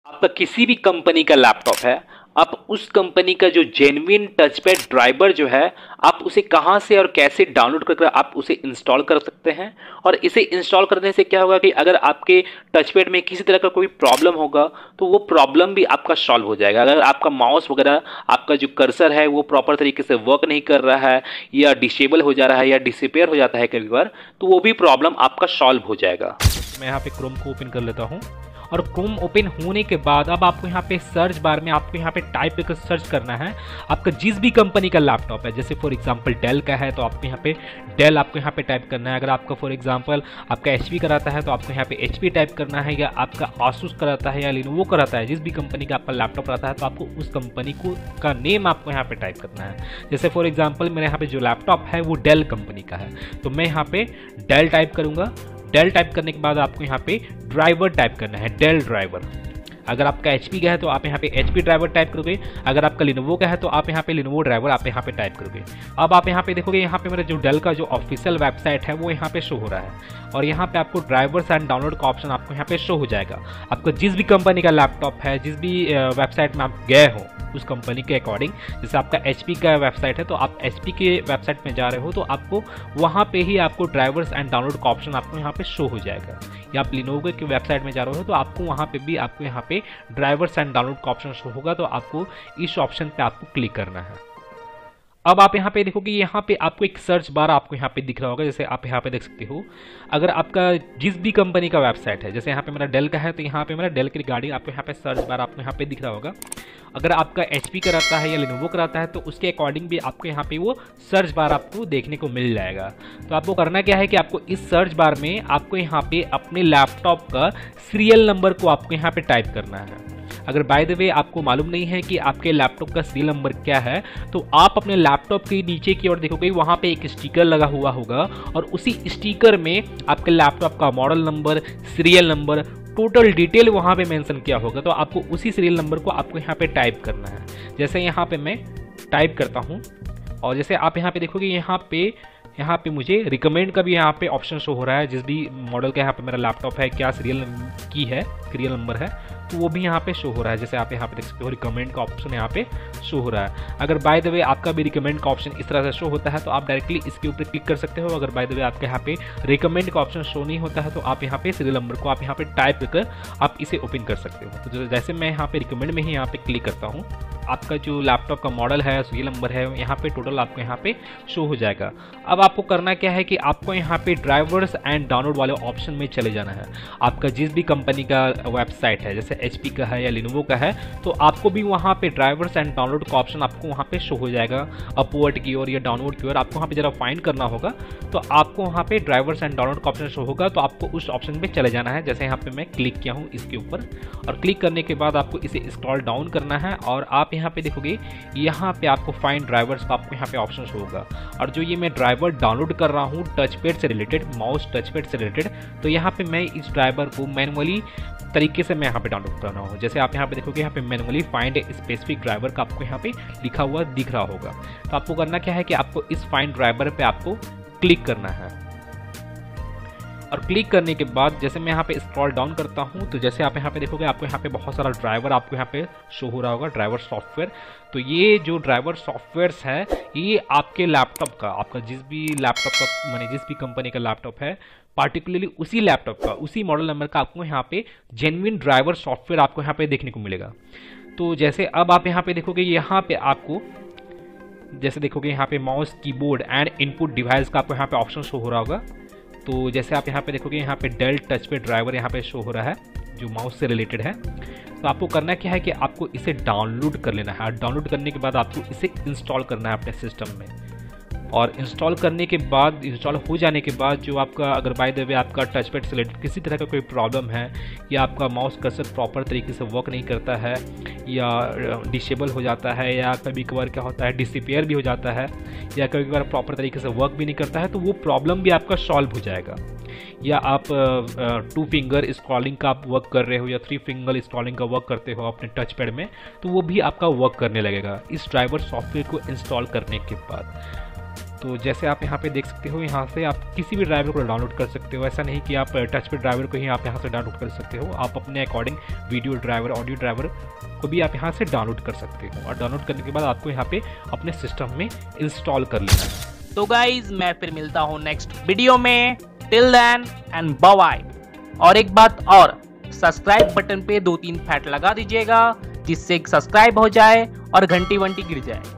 आपका किसी भी कंपनी का लैपटॉप है, आप उस कंपनी का जो जेन्युइन टचपैड ड्राइवर जो है, आप उसे कहाँ से और कैसे डाउनलोड करके आप उसे इंस्टॉल कर सकते हैं। और इसे इंस्टॉल करने से क्या होगा कि अगर आपके टचपैड में किसी तरह का कोई प्रॉब्लम होगा तो वो प्रॉब्लम भी आपका सॉल्व हो जाएगा। अगर आपका माउस वगैरह, आपका जो कर्सर है वो प्रॉपर तरीके से वर्क नहीं कर रहा है या डिसेबल हो जा रहा है या डिसअपीयर हो जाता है कभी बार, तो वो भी प्रॉब्लम आपका सॉल्व हो जाएगा। मैं यहाँ पे क्रोम को ओपन कर लेता हूँ और क्रोम ओपन होने के बाद अब आपको यहाँ पे सर्च बार में आपको यहाँ पे टाइप करके सर्च करना है आपका जिस भी कंपनी का लैपटॉप है। जैसे फॉर एग्जांपल डेल का है तो आपको यहाँ पे डेल आपको यहाँ पे टाइप करना है। अगर आपका फॉर एग्जांपल आपका एचपी का रहता है तो आपको यहाँ पे एचपी टाइप करना है, या आपका आसूस का रहता है या लिनोवो का रहता है, जिस भी कंपनी का आपका लैपटॉप रहता है तो आपको उस कंपनी को का नेम आपको यहाँ पे टाइप करना है। जैसे फॉर एग्जाम्पल मेरे यहाँ पे जो लैपटॉप है वो डेल कंपनी का है तो मैं यहाँ पे डेल टाइप करूँगा। डेल टाइप करने के बाद आपको यहाँ पे ड्राइवर टाइप करना है, डेल ड्राइवर। अगर आपका HP का है तो आप यहाँ पे HP ड्राइवर टाइप करोगे। अगर आपका लिनोवो का है तो आप यहाँ पे लिनोवो ड्राइवर आप यहाँ पे टाइप करोगे। अब आप यहाँ पे देखोगे यहाँ पे मेरा जो डेल का जो ऑफिशियल वेबसाइट है वो यहाँ पे शो हो रहा है और यहाँ पे आपको ड्राइवर्स एंड डाउनलोड का ऑप्शन आपको यहाँ पे शो हो जाएगा। आपको जिस भी कंपनी का लैपटॉप है, जिस भी वेबसाइट में आप गए हो उस कंपनी के अकॉर्डिंग, जैसे आपका HP का वेबसाइट है तो आप HP के वेबसाइट में जा रहे हो तो आपको वहाँ पे ही आपको ड्राइवर्स एंड डाउनलोड का ऑप्शन आपको यहाँ पे शो हो जाएगा। या आप लिनोवो के वेबसाइट में जा रहे हो तो आपको वहाँ पे भी आपको यहाँ पे ड्राइवर्स एंड डाउनलोड का ऑप्शन शो होगा, तो आपको इस ऑप्शन पे आपको क्लिक करना है। अब आप यहाँ पे देखोगे यहाँ पे आपको एक सर्च बार आपको यहाँ पे दिख रहा होगा। जैसे आप यहाँ पे देख सकते हो, अगर आपका जिस भी कंपनी का वेबसाइट है, जैसे यहाँ पे मेरा डेल का है तो यहाँ पे मेरा डेल की रिगार्डिंग आपको यहाँ पे सर्च बार आपको यहाँ पे दिख रहा होगा। अगर आपका HP का रहता है या लिनोवो का रहता है तो उसके अकॉर्डिंग भी आपको यहाँ पे वो सर्च बार आपको देखने को मिल जाएगा। तो आपको करना क्या है कि आपको इस सर्च बार में आपको यहाँ पे अपने लैपटॉप का सीरियल नंबर को आपको यहाँ पे टाइप करना है। अगर बाय द वे आपको मालूम नहीं है कि आपके लैपटॉप का सीरियल नंबर क्या है तो आप अपने लैपटॉप के नीचे की ओर देखोगे वहाँ पे एक स्टिकर लगा हुआ होगा और उसी स्टिकर में आपके लैपटॉप का model number, serial number, total detail वहाँ पे मेंशन किया होगा। तो आपको उसी सीरियल नंबर को आपको यहाँ पे टाइप करना है। जैसे यहाँ पे मैं टाइप करता हूँ और जैसे आप यहाँ पे देखोगे यहाँ पे मुझे रिकमेंड का भी यहाँ पे ऑप्शन शो हो रहा है। जिस भी मॉडल का यहाँ पे मेरा लैपटॉप है, क्या सीरियल की है, सीरियल नंबर है, तो वो भी यहाँ पे शो हो रहा है। जैसे आप यहाँ पे देख सकते हो रिकमेंड का ऑप्शन यहाँ पे शो हो रहा है। अगर बाय द वे आपका भी रिकमेंड का ऑप्शन इस तरह से शो होता है तो आप डायरेक्टली इसके ऊपर क्लिक कर सकते हो। अगर बाय द वे आपके यहाँ पे रिकमेंड का ऑप्शन शो नहीं होता है तो आप यहाँ पे सीरियल नंबर को आप यहाँ पे टाइप कर आप इसे ओपन कर सकते हो। तो जैसे मैं यहाँ पे रिकमेंड में ही यहाँ पे क्लिक करता हूँ, आपका जो लैपटॉप का मॉडल है, सीरियल नंबर है, यहाँ पे टोटल आपको यहाँ पे शो हो जाएगा। अब आपको करना क्या है कि आपको यहाँ पे ड्राइवर्स एंड डाउनलोड वाले ऑप्शन में चले जाना है। आपका जिस भी कंपनी का वेबसाइट है, जैसे HP का है या लिनोवो का है, तो आपको भी वहाँ पे ड्राइवर्स एंड डाउनलोड का ऑप्शन आपको वहाँ पे शो हो जाएगा। अपवर्ड की ओर या डाउनलोड की ओर आपको वहाँ पे जरा फाइंड करना होगा तो आपको वहाँ पे ड्राइवर्स एंड डाउनलोड का ऑप्शन शो होगा, तो आपको उस ऑप्शन पे चले जाना है। जैसे यहाँ पे मैं क्लिक किया हूँ इसके ऊपर और क्लिक करने के बाद आपको इसे स्क्रॉल डाउन करना है और आप यहाँ पे देखोगे यहाँ पे आपको फाइंड ड्राइवर्स का आपको यहाँ पे ऑप्शन शो होगा। और जो ये मैं ड्राइवर डाउनलोड कर रहा हूँ टचपैड से रिलेटेड, माउस टचपैड से रिलेटेड, तो यहाँ पे मैं इस ड्राइवर को मैनुअली तरीके से मैं यहाँ पे डाउनलोड कर रहा हूँ। जैसे आप यहाँ पे देखोगे यहाँ पे मैनुअली फाइंड स्पेसिफिक ड्राइवर का आपको यहाँ पे लिखा हुआ दिख रहा होगा। तो आपको करना क्या है कि आपको इस फाइंड ड्राइवर पे आपको क्लिक करना है और क्लिक करने के बाद जैसे मैं यहाँ पे स्क्रॉल डाउन करता हूँ तो जैसे आप यहाँ पे देखोगे आपको यहाँ पे बहुत सारा ड्राइवर आपको यहाँ पे शो हो रहा होगा, ड्राइवर सॉफ्टवेयर। तो ये जो ड्राइवर सॉफ्टवेयर्स है ये आपके लैपटॉप का, आपका जिस भी लैपटॉप का माने जिस भी कंपनी का लैपटॉप है, पार्टिकुलरली उसी लैपटॉप का, उसी मॉडल नंबर का आपको यहाँ पे जेन्युइन ड्राइवर सॉफ्टवेयर आपको यहाँ पे देखने को मिलेगा। तो जैसे अब आप यहाँ पे देखोगे यहाँ पे आपको जैसे देखोगे यहाँ पे mouse, keyboard and input device का आपको यहाँ पे ऑप्शन शो हो रहा होगा। तो जैसे आप यहाँ पे देखोगे यहाँ पे डेल टचपैड ड्राइवर यहाँ पे शो हो रहा है जो माउस से रिलेटेड है। तो आपको करना क्या है कि आपको इसे डाउनलोड कर लेना है और डाउनलोड करने के बाद आपको इसे इंस्टॉल करना है अपने सिस्टम में। और इंस्टॉल करने के बाद, इंस्टॉल हो जाने के बाद जो आपका अगर बाय द वे आपका टचपैड से रिलेटेड किसी तरह का कोई प्रॉब्लम है या आपका माउस कर्सर प्रॉपर तरीके से वर्क नहीं करता है या डिसेबल हो जाता है या कभी कभार क्या होता है डिसअपीयर भी हो जाता है या कभी कभार प्रॉपर तरीके से वर्क भी नहीं करता है, तो वो प्रॉब्लम भी आपका सॉल्व हो जाएगा। या आप 2 फिंगर स्क्रॉलिंग का आप वर्क कर रहे हो या 3 फिंगर स्क्रॉलिंग का वर्क करते हो अपने टचपैड में, तो वो भी आपका वर्क करने लगेगा इस ड्राइवर सॉफ्टवेयर को इंस्टॉल करने के बाद। तो जैसे आप यहाँ पे देख सकते हो, यहाँ से आप किसी भी ड्राइवर को डाउनलोड कर सकते हो। ऐसा नहीं कि आप टच पैड ड्राइवर को ही आप यहाँ से डाउनलोड कर सकते हो, आप अपने according video driver, audio driver को भी आप यहाँ से डाउनलोड कर सकते हो। और डाउनलोड करने के बाद आपको यहाँ पे अपने सिस्टम में इंस्टॉल कर लेना है। तो गाइज मैं फिर मिलता हूँ नेक्स्ट वीडियो में। Till then and bye bye. और एक बात और, सब्सक्राइब बटन पे 2-3 फैट लगा दीजिएगा जिससे सब्सक्राइब हो जाए और घंटी वंटी गिर जाए।